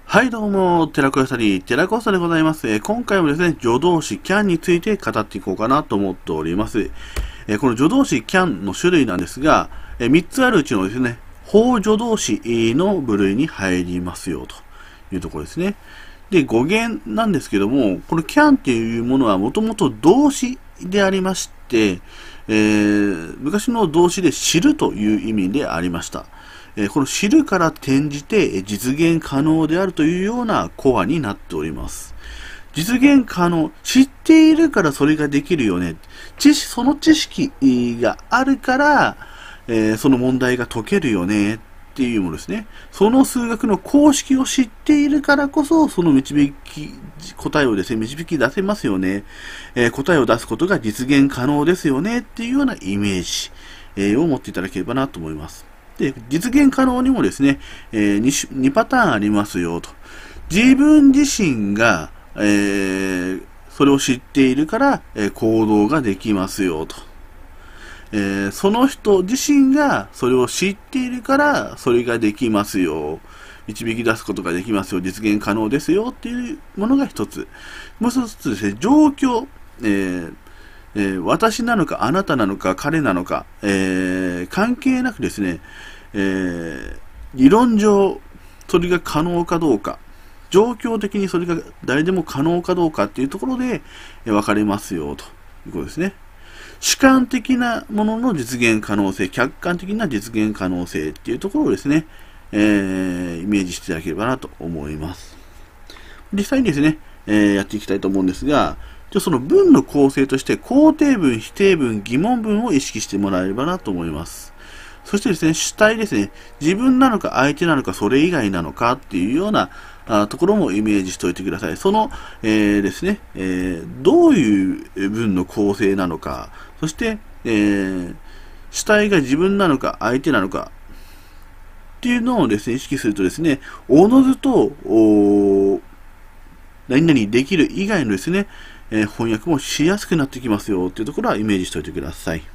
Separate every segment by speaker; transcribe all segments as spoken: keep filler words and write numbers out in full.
Speaker 1: はい、どうも、寺子屋サリー、寺子屋でございます。えー今回もですね、助動詞 can について語っていこうかなと思っております。えーこの助動詞 can の種類なんですが、えーみっつあるうちのですね、法助動詞の部類に入りますよというところですね。で、語源なんですけども、この can っていうものはもともと動詞でありまして、えー昔の動詞で知るという意味でありました。えーこの知るから転じて実現可能であるというようなコアになっております。実現可能、知っているからそれができるよね。知識、その知識があるから、えーその問題が解けるよねっていうものですね。その数学の公式を知っているからこそ、その導き、答えをですね、導き出せますよね。えー答えを出すことが実現可能ですよねっていうようなイメージ、えーを持っていただければなと思います。で、実現可能にもですね、えー、2, 種にパターンありますよと。自分自身が、えー、それを知っているから、えー行動ができますよと。えーその人自身がそれを知っているからそれができますよ。導き出すことができますよ。実現可能ですよっていうものが一つ。もう一つですね、状況。えーえー私なのか、あなたなのか、彼なのか、えー関係なくですね、えー理論上、それが可能かどうか、状況的にそれが誰でも可能かどうかっていうところで、えー分かれますよ、ということですね。主観的なものの実現可能性、客観的な実現可能性っていうところをですね、えーイメージしていただければなと思います。実際にですね、えーやっていきたいと思うんですが、じゃあその文の構成として肯定文、否定文、疑問文を意識してもらえればなと思います。そしてですね、主体ですね、自分なのか相手なのかそれ以外なのかっていうようなあところもイメージしておいてください。その、えーですね、えーどういう文の構成なのか、そして、えー主体が自分なのか相手なのかっていうのをですね、意識するとですね、おのずと、お何々できる以外のですね、えー翻訳もしやすくなってきますよっていうところはイメージしておいてください。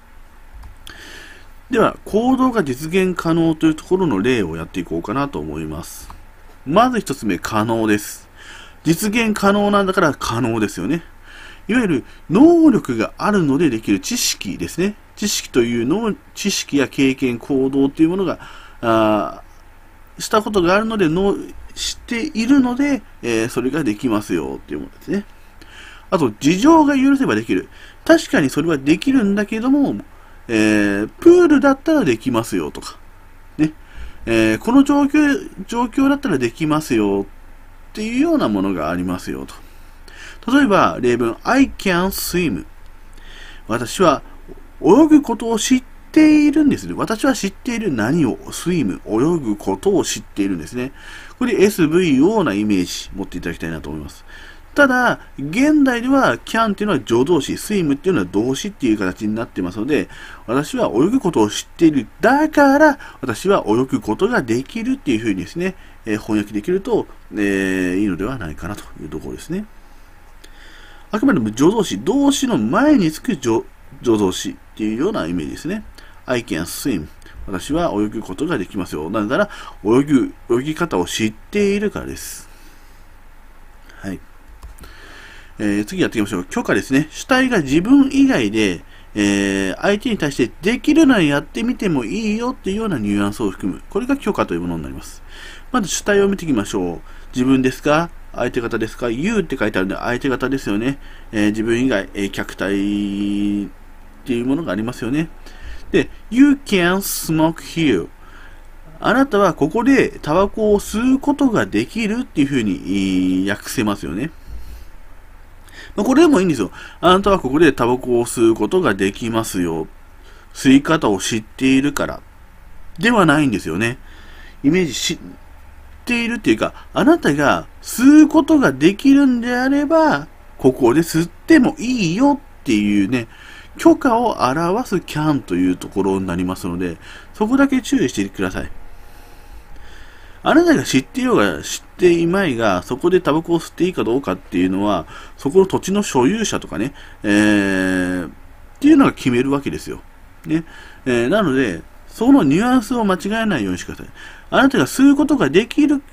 Speaker 1: では、行動が実現可能というところの例をやっていこうかなと思います。まず一つ目、可能です。実現可能なんだから可能ですよね。いわゆる能力があるのでできる知識ですね。知識というのを、知識や経験、行動というものが、あしたことがあるので、の知っているので、えーそれができますよっていうものですね。あと、事情が許せばできる。確かにそれはできるんだけども、えープールだったらできますよとか、ね。えーこの状況、状況だったらできますよっていうようなものがありますよと。例えば、例文、I can swim。私は泳ぐことを知っているんですね。私は知っている何を、swim、泳ぐことを知っているんですね。これ エスブイオー なイメージ持っていただきたいなと思います。ただ、現代では can っていうのは助動詞、swim っていうのは動詞っていう形になってますので、私は泳ぐことを知っている。だから、私は泳ぐことができるっていうふうにですね、えー翻訳できると、えーいいのではないかなというところですね。あくまでも助動詞、動詞の前につく助助動詞っていうようなイメージですね。I can swim。私は泳ぐことができますよ。なぜなら、泳ぐ、泳ぎ方を知っているからです。はい。えー次やっていきましょう。許可ですね。主体が自分以外で、えー相手に対してできるならやってみてもいいよっていうようなニュアンスを含む。これが許可というものになります。まず主体を見ていきましょう。自分ですか？相手方ですか？ You って書いてあるので相手方ですよね。えー自分以外、えー客体っていうものがありますよね。で、You can smoke here。あなたはここでタバコを吸うことができるっていうふうにえー訳せますよね。まあこれでもいいんですよ。あなたはここでタバコを吸うことができますよ。吸い方を知っているから。ではないんですよね。イメージ知っているっていうか、あなたが吸うことができるんであれば、ここで吸ってもいいよっていうね、許可を表す can というところになりますので、そこだけ注意してください。あなたが知っていようが知っていまいが、そこでタバコを吸っていいかどうかっていうのは、そこの土地の所有者とかね、えー、っていうのが決めるわけですよ。ね。えー、なので、そのニュアンスを間違えないようにしてください。あなたが吸うことができる、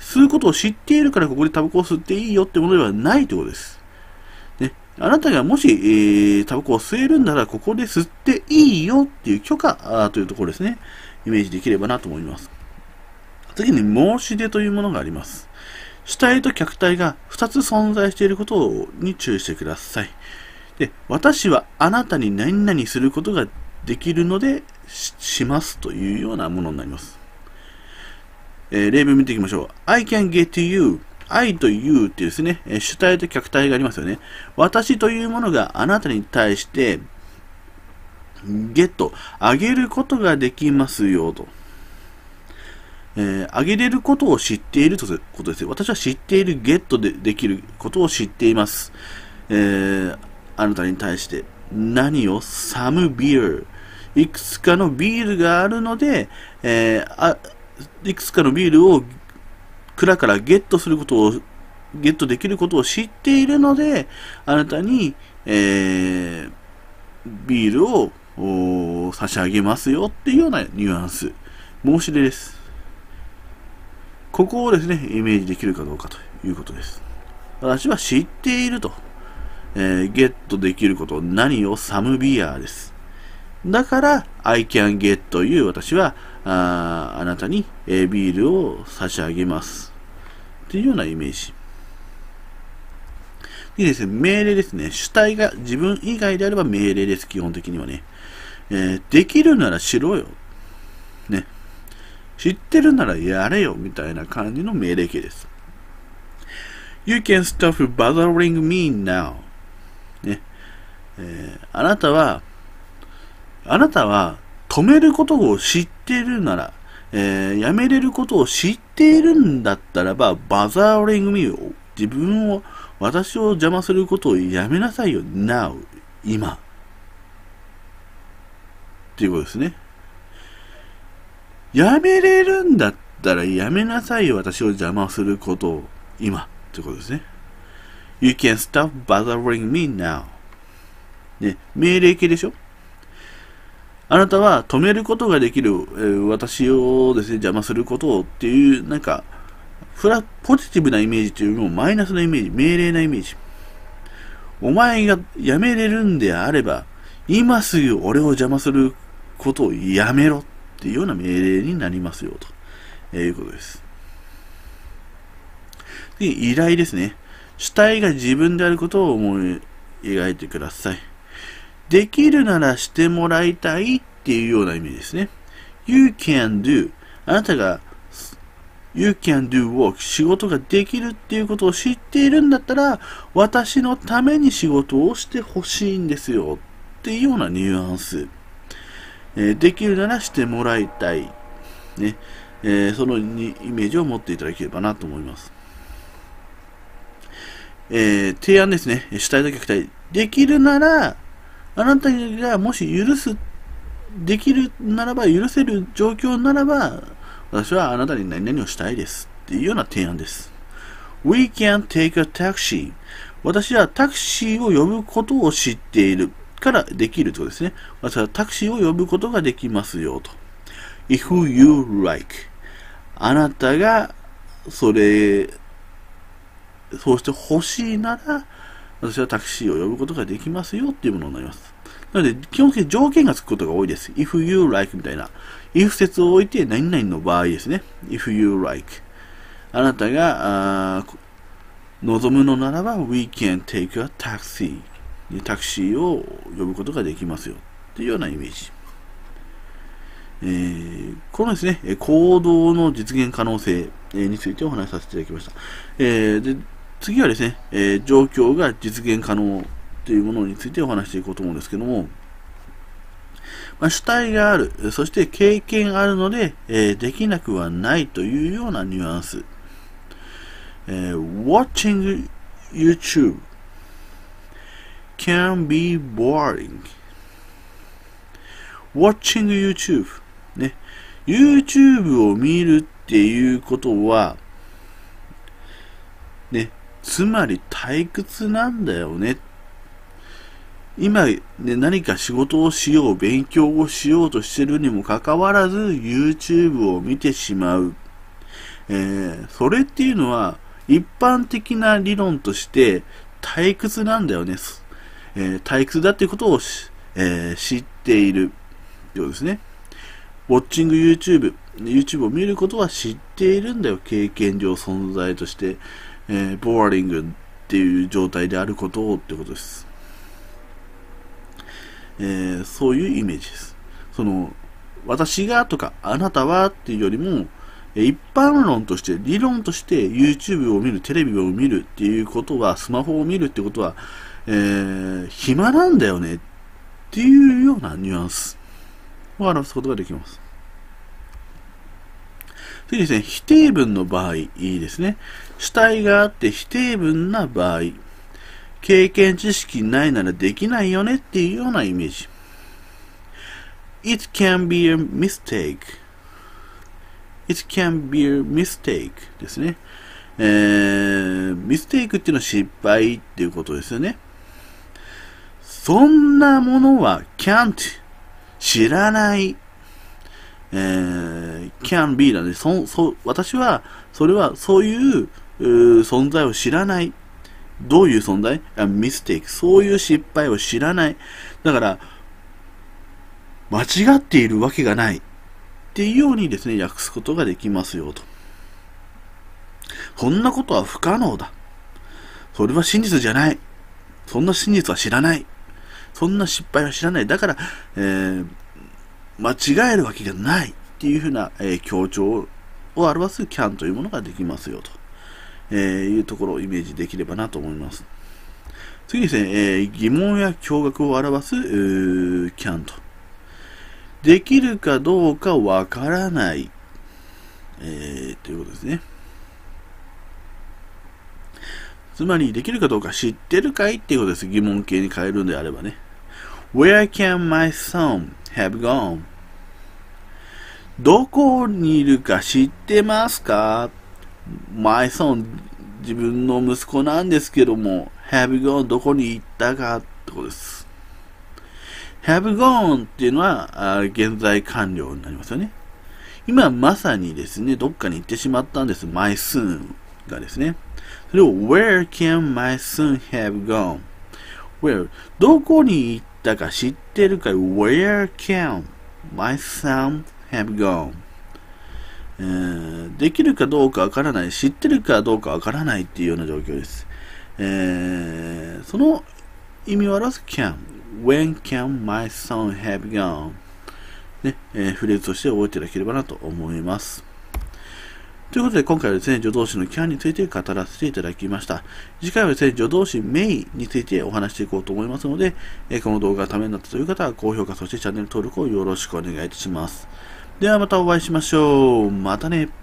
Speaker 1: 吸うことを知っているからここでタバコを吸っていいよってものではないということです。ね、あなたがもし、えー、タバコを吸えるんならここで吸っていいよっていう許可というところですね。イメージできればなと思います。次に申し出というものがあります。主体と客体がふたつ存在していることに注意してください。で、私はあなたに何々することができるので し, しますというようなものになります。えー、例文見ていきましょう。I can get to you。I と you っていうですね、主体と客体がありますよね。私というものがあなたに対して、ゲット、あげることができますよと。えー、あげれることを知っているということですよ。私は知っている、ゲットでできることを知っています。えー、あなたに対して。何を ?some beer。いくつかのビールがあるので、えー、あいくつかのビールを蔵からゲットすることを、ゲットできることを知っているので、あなたに、えー、ビールを差し上げますよっていうようなニュアンス。申し出です。ここをですね、イメージできるかどうかということです。私は知っていると。えー、ゲットできること、何をサムビアです。だから、I can get you 私はあ、あなたに、えー、ビールを差し上げます。っていうようなイメージ。いいですね。命令ですね。主体が自分以外であれば命令です。基本的にはね。えー、できるならしろよ。ね。知ってるならやれよ。みたいな感じの命令形です。You can stop bothering me now. ね。えー、あなたは、あなたは止めることを知っているなら、えー、やめれることを知っているんだったらば、bothering me を、自分を、私を邪魔することをやめなさいよ。now 今。っていうことですね。やめれるんだったらやめなさいよ。私を邪魔することを今。っていうことですね。You can stop bothering me now. ね、命令形でしょ。あなたは止めることができる、えー、私をですね、邪魔することをっていう、なんか、フラ、ポジティブなイメージというよりもマイナスなイメージ、命令なイメージ。お前がやめれるんであれば、今すぐ俺を邪魔することをやめろっていうような命令になりますよ、ということです。で、依頼ですね。主体が自分であることを思い描いてください。できるならしてもらいたいっていうような意味ですね。You can do. あなたがYou can do work. 仕事ができるっていうことを知っているんだったら、私のために仕事をしてほしいんですよっていうようなニュアンス。えー、できるならしてもらいたい。ね。えー、そのイメージを持っていただければなと思います。えー、提案ですね。主体と客体。できるなら、あなたがもし許す、できるならば、許せる状況ならば、私はあなたに何々をしたいですっていうような提案です。We can take a taxi. 私はタクシーを呼ぶことを知っているからできるということですね。私はタクシーを呼ぶことができますよと。If you like. あなたがそれ、そうして欲しいなら、私はタクシーを呼ぶことができますよっていうものになります。なので、基本的に条件がつくことが多いです。if you like みたいな。if 説を置いて何々の場合ですね。if you like。あなたが望むのならば we can take a taxi。タクシーを呼ぶことができますよ。っていうようなイメージ。えー、このですね、行動の実現可能性についてお話しさせていただきました。えー、で次はですね、えー、状況が実現可能というものについてお話していこうと思うんですけども、まあ、主体がある、そして経験あるので、えー、できなくはないというようなニュアンス。えー、watching YouTube can be boring. watching YouTube ね、YouTube を見るっていうことはね、つまり退屈なんだよね。今、ね、何か仕事をしよう、勉強をしようとしているにもかかわらず YouTube を見てしまう。 えー、それっていうのは一般的な理論として退屈なんだよね。えー、退屈だっていうことを、えー、知っているようですね。ウォッチング YouTube、YouTube を見ることは知っているんだよ。経験上存在として、えー、ボーリングっていう状態であることをってことです。えー、そういうイメージです。その、私がとかあなたはっていうよりも、一般論として、理論として YouTube を見る、テレビを見るっていうことは、スマホを見るってことは、えー、暇なんだよねっていうようなニュアンスを表すことができます。次ですね、否定文の場合、いいですね。主体があって否定文な場合、経験知識ないならできないよねっていうようなイメージ。It can be a mistake.It can be a mistake ですね。えー、ミステイクっていうのは失敗っていうことですよね。そんなものは can't 知らない。えー、can be なんで、そ、そ、私は、それはそういう、う存在を知らない。どういう存在？ミステイク。そういう失敗を知らない。だから、間違っているわけがない。っていうようにですね、訳すことができますよと。そんなことは不可能だ。それは真実じゃない。そんな真実は知らない。そんな失敗は知らない。だから、えー、間違えるわけがないっていうふうな、えー、強調を表す can というものができますよと、えー、いうところをイメージできればなと思います。次ですね、えー、疑問や驚愕を表す can と。できるかどうかわからない、えー、ということですね。つまり、できるかどうか知ってるかいっていうことです。疑問形に変えるんであればね。Where can my son have gone? どこにいるか知ってますか？ My son 自分の息子なんですけども、have gone どこに行ったかってことです。have gone っていうのは現在完了になりますよね。今まさにですね、どっかに行ってしまったんです。my son がですね。それを Where can my son have gone? Where どこに行ったか知ってるか Where can my son have gone? えー、できるかどうかわからない、知ってるかどうかわからないっていうような状況です。えー、その意味を表す can。When can my son have gone? ね、えー、フレーズとして覚えていただければなと思います。ということで、今回はですね、助動詞の can について語らせていただきました。次回はですね、助動詞 may についてお話していこうと思いますので、えー、この動画がためになったという方は、高評価、そしてチャンネル登録をよろしくお願いいたします。ではまたお会いしましょう。またね。